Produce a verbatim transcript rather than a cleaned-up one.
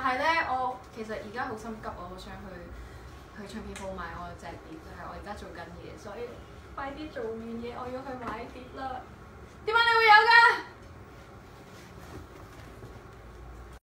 係咧，我其實而家好心急，我好想去去唱片鋪買我隻碟，但係我而家做緊嘢，所以快啲做完嘢，我要去買碟啦。